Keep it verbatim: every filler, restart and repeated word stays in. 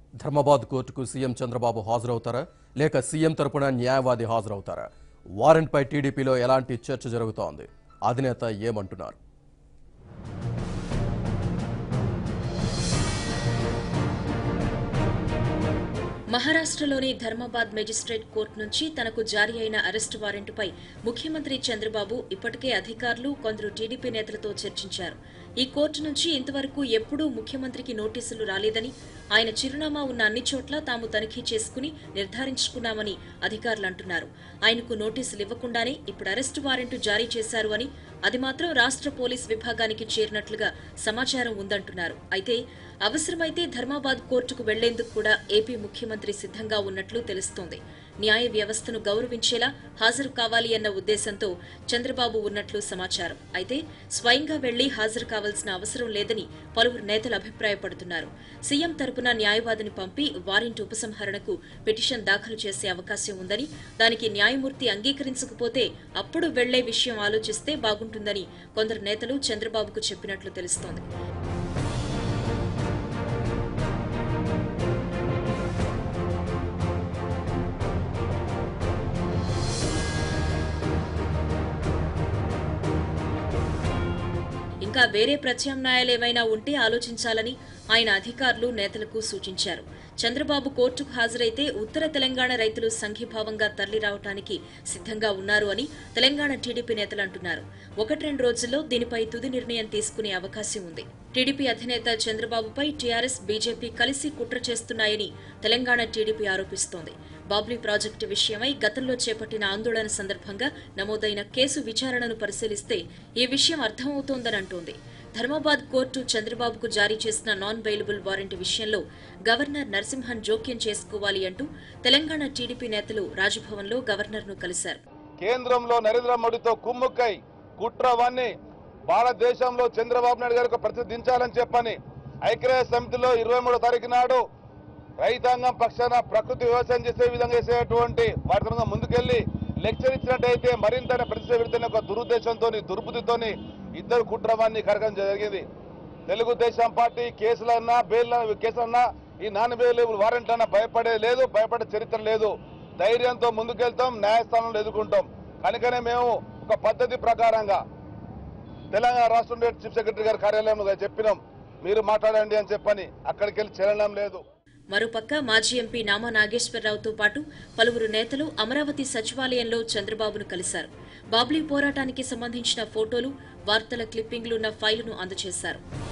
ధర్మబాద్ కోర్టుకు సీఎం చంద్రబాబు హాజరవుతారా లేక సీఎం తరపున న్యాయవాది హాజరవుతారా? వారెంట్ పై టీడీపీలో ఎలాంటి చర్చ జరుగుతోంది? అధినేత ఏమంటున్నారు? మహారాష్ట్రలోని ధర్మబాద్ మెజిస్ట్రేట్ కోర్టు నుంచి తనకు జారీ అయిన అరెస్టు వారెంటుపై ముఖ్యమంత్రి చంద్రబాబు ఇప్పటికే అధికారులు కొందరు టీడీపీ నేతలతో చర్చించారు. ఈ కోర్టు నుంచి ఇంతవరకు ఎప్పుడూ ముఖ్యమంత్రికి నోటీసులు రాలేదని, ఆయన చిరునామా ఉన్న అన్ని చోట్ల తాము తనిఖీ చేసుకుని నిర్ధారించుకున్నామని అధికారులు అంటున్నారు. ఆయనకు నోటీసులు ఇవ్వకుండానే ఇప్పుడు అరెస్టు వారెంటు జారీ చేశారు అని, అది మాత్రం రాష్ట్ర పోలీస్ విభాగానికి చేరినట్లుగా సమాచారం ఉందంటున్నారు. అయితే అవసరమైతే ధర్మాబాద్ కోర్టుకు వెళ్లేందుకు కూడా ఏపీ ముఖ్యమంత్రి సిద్ధంగా ఉన్నట్లు తెలుస్తోంది. న్యాయ వ్యవస్థను గౌరవించేలా హాజరు కావాలి అన్న ఉద్దేశంతో చంద్రబాబు ఉన్నట్లు సమాచారం. అయితే స్వయంగా వెళ్లి హాజరు కావాల్సిన అవసరం లేదని పలువురు నేతలు అభిప్రాయపడుతున్నారు. సీఎం తరపున న్యాయవాదిని పంపి వారెంట్ ఉపసంహరణకు పిటిషన్ దాఖలు చేసే అవకాశం ఉందని, దానికి న్యాయమూర్తి అంగీకరించకపోతే అప్పుడు వెళ్లే విషయం ఆలోచిస్తే బాగుంటుందని కొందరు నేతలు చంద్రబాబుకు చెప్పినట్లు తెలుస్తోంది. ఇంకా వేరే ప్రత్యామ్నాయాలేమైనా ఉంటే ఆలోచించాలని ఆయన అధికారులు నేతలకు సూచించారు. చంద్రబాబు కోర్టుకు హాజరైతే ఉత్తర తెలంగాణ రైతులు సంఘీభావంగా తరలిరావటానికి సిద్ధంగా ఉన్నారు అని తెలంగాణ టీడీపీ నేతలు అంటున్నారు. ఒకటి రెండు రోజుల్లో దీనిపై తుది నిర్ణయం తీసుకునే అవకాశం ఉంది. టీడీపీ అధినేత చంద్రబాబుపై టీఆర్ఎస్, బీజేపీ కలిసి కుట్ర చేస్తున్నాయని తెలంగాణ టీడీపీ ఆరోపిస్తోంది. బాబ్లీ ప్రాజెక్టు విషయమై గతంలో చేపట్టిన ఆందోళన సందర్భంగా నమోదైన కేసు విచారణను పరిశీలిస్తే ఈ విషయం అర్థమవుతోందని అంటోంది. ధర్మాబాద్ కోర్టు చంద్రబాబుకు జారీ చేసిన నాన్ బెయిలబుల్ వారెంట్ విషయంలో గవర్నర్ నరసింహన్ జోక్యం చేసుకోవాలి అంటూ తెలంగాణ టీడీపీ నేతలు రాజ్భవన్లో గవర్నర్ను కలిశారు. కేంద్రంలో నరేంద్ర మోడీతో కుమ్ముక్కై కుట్రవాన్ని భారతదేశంలో చంద్రబాబు నాయుడు గారికి ప్రతిదించాలని చెప్పని ఐక్యరాజ్య సమితిలో ఇరవై మూడో తారీఖు నాడు రైతాంగం పక్షాన ప్రకృతి వ్యవసాయం చేసే విధంగా చేసేటువంటి వాటితో ముందుకెళ్లి లెక్చర్ ఇచ్చినట్టయితే మరింత ప్రతిష్టపెడుతున్న ఒక దురుద్దేశంతో దుర్బుద్ధితోని ఇద్దరు కుట్రవాన్ని కడగడం జరిగింది. తెలుగుదేశం పార్టీ కేసులన్నా బెయిల్ కేసులన్నా ఈ నాన్ బెయిలబుల్ వారెంట్లన్నా భయపడే లేదు, భయపడే చరిత్ర లేదు. ధైర్యంతో ముందుకెళ్తాం, న్యాయస్థానంలో ఎదుర్కొంటాం. కనుకనే మేము ఒక పద్ధతి ప్రకారంగా తెలంగాణ రాష్ట్ర చీఫ్ సెక్రటరీ గారి కార్యాలయంలో చెప్పినాం, మీరు మాట్లాడండి అని చెప్పని. అక్కడికి వెళ్ళి చెల్లడం లేదు. మరోపక్క మాజీ ఎంపీ నామా నాగేశ్వరరావుతో పాటు పలువురు నేతలు అమరావతి సచివాలయంలో చంద్రబాబును కలిశారు. బాబ్లీ పోరాటానికి సంబంధించిన ఫోటోలు, వార్తల క్లిప్పింగ్లున్న ఫైలును అందజేశారు.